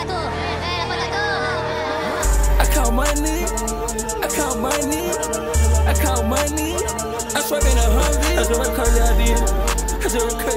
I count money, I count money, I count money. I swipe in a Humvee. That's what I call y'all did. That's what I call